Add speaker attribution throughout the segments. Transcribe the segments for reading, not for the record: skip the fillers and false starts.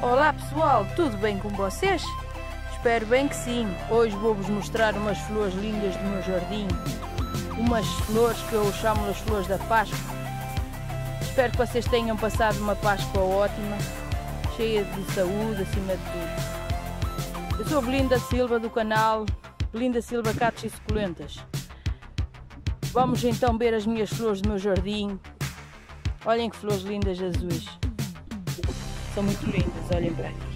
Speaker 1: Olá pessoal, tudo bem com vocês? Espero bem que sim. Hoje vou-vos mostrar umas flores lindas do meu jardim. Umas flores que eu chamo as flores da Páscoa. Espero que vocês tenham passado uma Páscoa ótima, cheia de saúde acima de tudo. Eu sou Belinda Silva do canal Belinda Silva Cactos e Suculentas. Vamos então ver as minhas flores do meu jardim. Olhem que flores lindas azuis. São muito lindas, olhem para aqui.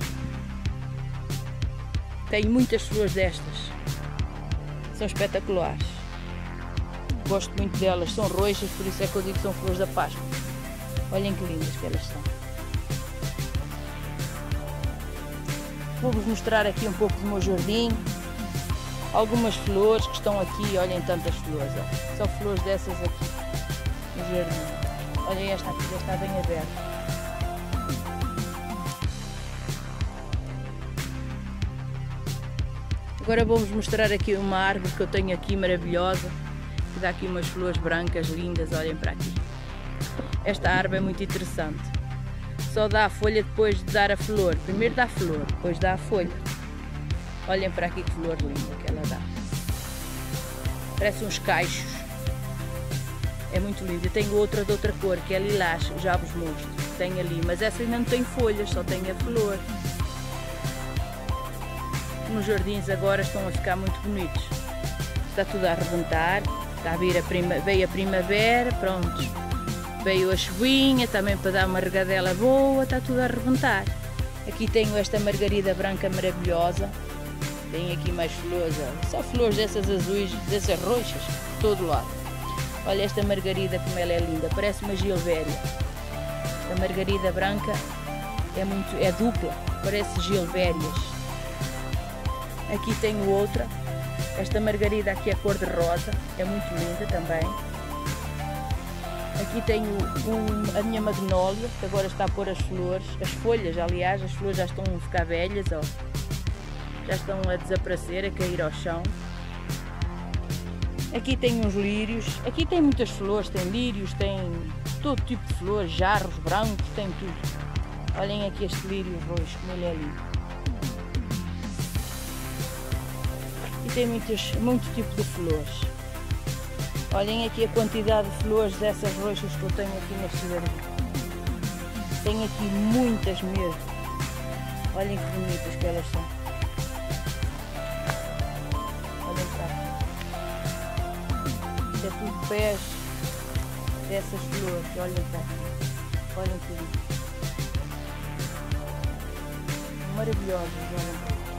Speaker 1: Tenho muitas flores destas. São espetaculares. Gosto muito delas, são roxas, por isso é que eu digo que são flores da Páscoa. Olhem que lindas que elas são. Vou-vos mostrar aqui um pouco do meu jardim. Algumas flores que estão aqui, olhem tantas flores. Ó. São flores dessas aqui no jardim. Olhem esta aqui, já está bem aberta. Agora vou-vos mostrar aqui uma árvore que eu tenho aqui maravilhosa, que dá aqui umas flores brancas lindas, olhem para aqui. Esta árvore é muito interessante. Só dá a folha depois de dar a flor. Primeiro dá a flor, depois dá a folha. Olhem para aqui que flor linda que ela dá. Parece uns caixos. É muito linda. Eu tenho outra de outra cor, que é lilás, já vos mostro. Tenho ali, mas essa ainda não tem folhas, só tem a flor. Nos jardins agora estão a ficar muito bonitos. Está tudo a arrebentar. Está a vir veio a primavera, pronto. Veio a chuvinha também para dar uma regadela boa. Está tudo a arrebentar. Aqui tenho esta margarida branca maravilhosa. Tem aqui mais flores, só flores dessas azuis, dessas roxas, de todo lado. Olha esta margarida como ela é linda, parece uma gilvéria. A margarida branca é dupla, parece gilvérias. Aqui tenho outra, esta margarida aqui é cor de rosa, é muito linda também. Aqui tenho a minha magnólia, que agora está a pôr as flores, as folhas, aliás, as flores já estão a ficar velhas, ó. Já estão a desaparecer, a cair ao chão. Aqui tem uns lírios, aqui tem muitas flores, tem lírios, tem todo tipo de flores, jarros brancos, tem tudo. Olhem aqui este lírio roxo, como ele é lindo. E tem muito tipo de flores. Olhem aqui a quantidade de flores dessas roxas que eu tenho aqui neste jardim. Tenho aqui muitas mesmo. Olhem que bonitas que elas são. Olhem para aqui. Isto é tudo pés dessas flores. Olhem para aqui. Olhem que lindo. Maravilhosas, olhem para aqui.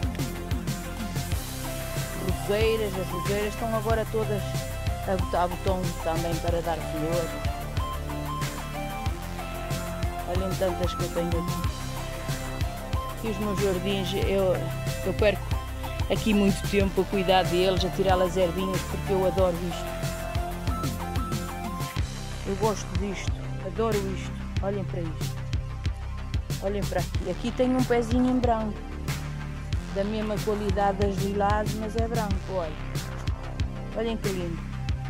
Speaker 1: Roseiras, as roseiras estão agora todas a botar botão também para dar flor. Olhem tantas que eu tenho aqui. E os meus jardins, eu perco aqui muito tempo a cuidar deles, a tirar as ervinhas, porque eu adoro isto. Eu gosto disto, adoro isto. Olhem para isto. Olhem para aqui. Aqui tenho um pezinho em branco. Da mesma qualidade das lilás, mas é branco, olha. Olhem que lindo.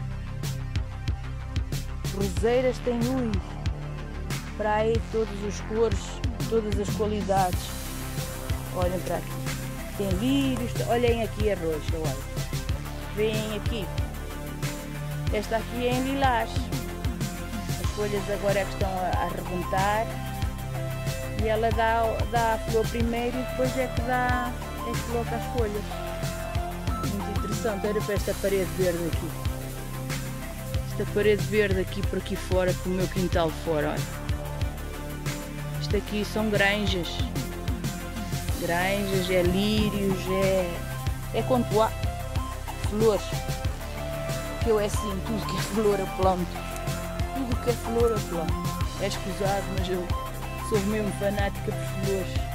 Speaker 1: Roseiras tem para aí todas as cores, todas as qualidades. Olhem para aqui. Tem lírios, olhem aqui a roxa, olha. Vêm aqui. Esta aqui é em lilás. As folhas agora é que estão a arrebentar. E ela dá a flor primeiro e depois é que coloca as folhas. Muito interessante. Olha para esta parede verde aqui. Esta parede verde aqui por aqui fora, para o meu quintal fora, olha. Isto aqui são granjas. Granjas, é lírios, é quanto há flores. Que eu é assim, tudo que é flor eu planto. Tudo que é flor eu planto. É escusado, mas eu sou mesmo fanática por flores.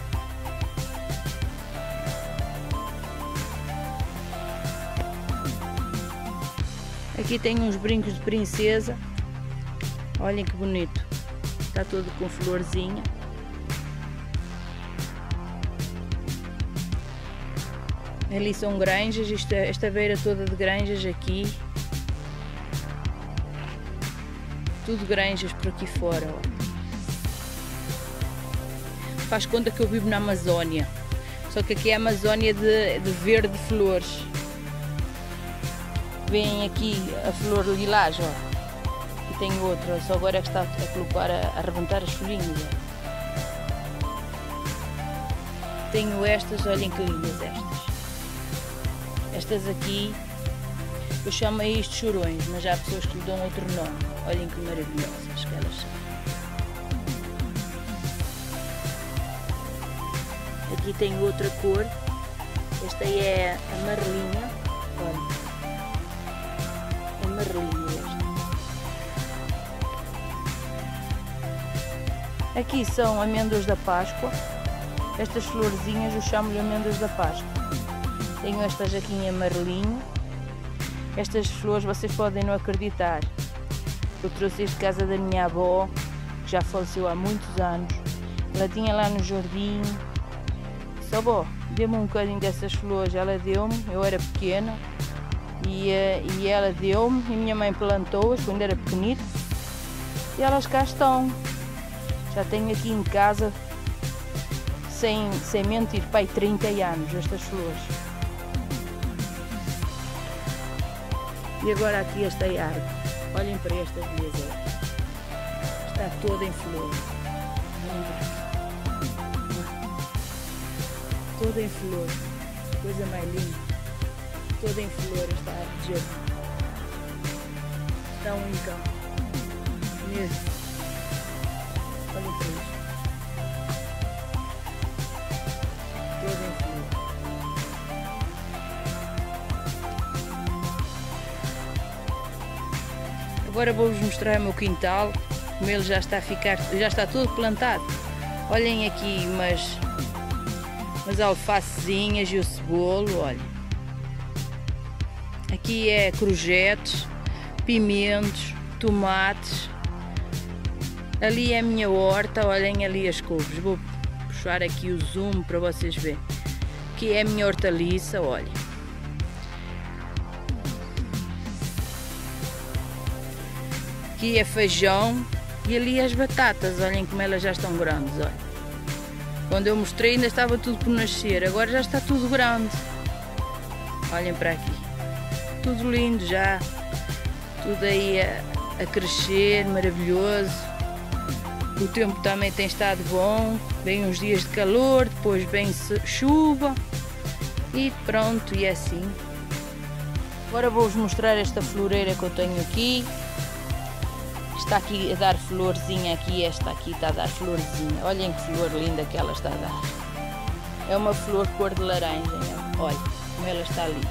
Speaker 1: Aqui tem uns brincos de princesa. Olhem que bonito. Está todo com florzinha. Ali são granjas, esta beira toda de granjas aqui. Tudo granjas por aqui fora, ó. faz conta que eu vivo na Amazónia. Só que aqui é a Amazónia de verde flores. Vem aqui a flor lilás, ó. E tem outra, só agora é que está a colocar, a arrebentar as folhinhas. Ó. Tenho estas, olhem que lindas estas. Estas aqui, eu chamo a isto chorões, mas há pessoas que lhe dão outro nome. Olhem que maravilhosas que elas são. Aqui tem outra cor, esta é a amarelinha, olha, é amarelinha esta. Aqui são amêndoas da Páscoa, estas florzinhas eu chamo-lhe amêndoas da Páscoa. Tenho estas aqui em amarelinho, estas flores vocês podem não acreditar, eu trouxe isto de casa da minha avó, que já faleceu há muitos anos, ela tinha lá no jardim. Avó, dê-me um bocadinho dessas flores, ela deu-me, eu era pequena e ela deu-me e minha mãe plantou-as quando era pequenita e elas cá estão. Já tenho aqui em casa, sem mentir, pai, 30 anos estas flores. E agora aqui esta árvore, olhem para esta beleza, está toda em flor. Toda em flor, coisa mais linda, toda em flor esta árvore de jardim. Está um encanto, mesmo. Olhem para isto. Toda em flor. Agora vou-vos mostrar o meu quintal, como ele já está a ficar, já está todo plantado. Olhem aqui umas alfacezinhas e o cebolo, olha. Aqui é courgettes, pimentos, tomates. Ali é a minha horta, olhem ali as couves. Vou puxar aqui o zoom para vocês verem. Aqui é a minha hortaliça, olha. Aqui é feijão e ali as batatas, olhem como elas já estão grandes, olha. Quando eu mostrei ainda estava tudo por nascer, agora já está tudo grande. Olhem para aqui, tudo lindo já, tudo aí a crescer, maravilhoso. O tempo também tem estado bom, vem uns dias de calor, depois vem chuva e pronto, e é assim. Agora vou-vos mostrar esta floreira que eu tenho aqui. Está aqui a dar florzinha, esta aqui está a dar florzinha. Olhem que flor linda que ela está a dar. É uma flor cor de laranja, olha como ela está ali.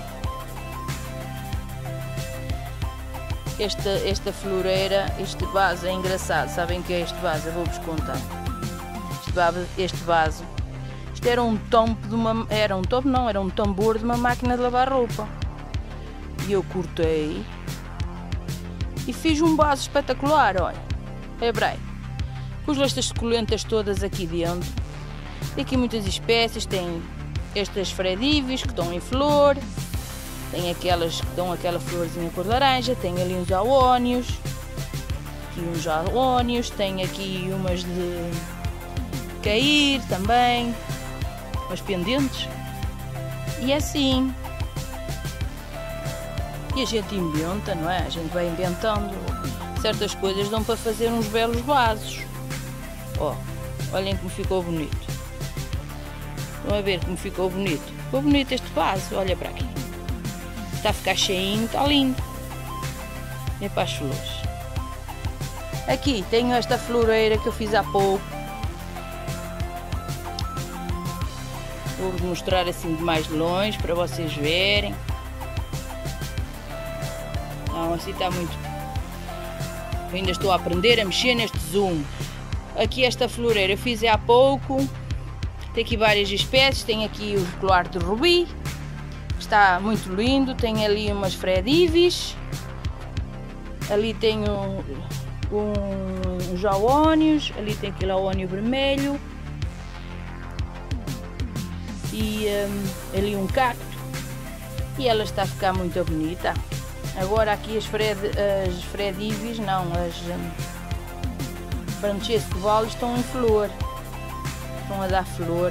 Speaker 1: Esta floreira, este vaso é engraçado, sabem o que é este vaso? Eu vou-vos contar. Este vaso, isto era um tombo de uma, era um tambor de uma máquina de lavar roupa. E eu cortei e fiz um vaso espetacular, olha. Lembrei. Pus estas suculentas todas aqui dentro. Tem aqui muitas espécies, tem estas fredíveis que estão em flor, tem aquelas que dão aquela florzinha cor de laranja, tem ali uns aónios, tem aqui umas de cair também, umas pendentes, e assim. E a gente inventa, não é? A gente vai inventando. Certas coisas dão para fazer uns belos vasos. Ó, olhem como ficou bonito. Estão a ver como ficou bonito? Ficou bonito este vaso, olha para aqui. Está a ficar cheinho, está lindo. É para as flores. Aqui tenho esta floreira que eu fiz há pouco. Vou-vos mostrar assim de mais longe para vocês verem. Não, assim está muito. Eu ainda estou a aprender a mexer neste zoom. Aqui esta floreira eu fiz há pouco. Tem aqui várias espécies. Tem aqui o colar de rubi, que está muito lindo. Tem ali umas fredíveis. Ali tem uns aónios. Ali tem aquele aónio vermelho. E ali um cacto. E ela está a ficar muito bonita. Agora aqui as fredíveis, não, as Francesco Valli estão em flor. estão a dar flor.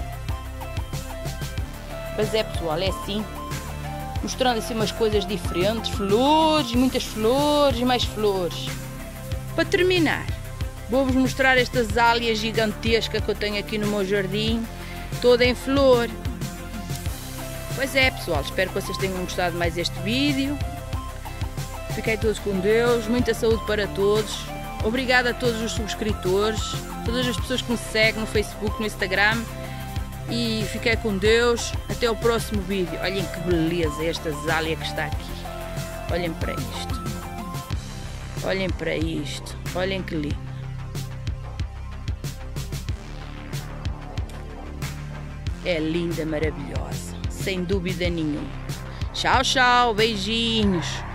Speaker 1: Mas é, pessoal, é assim. Mostrando assim umas coisas diferentes. Flores, muitas flores e mais flores. Para terminar, vou-vos mostrar esta azalea gigantesca que eu tenho aqui no meu jardim. Toda em flor. Pois é, pessoal, espero que vocês tenham gostado mais deste vídeo. Fiquem todos com Deus, muita saúde para todos. Obrigada a todos os subscritores, todas as pessoas que me seguem no Facebook, no Instagram. E fiquem com Deus, até o próximo vídeo. Olhem que beleza esta azalea que está aqui. Olhem para isto. Olhem para isto. Olhem que lindo. É linda, maravilhosa, sem dúvida nenhuma. Tchau, tchau, beijinhos.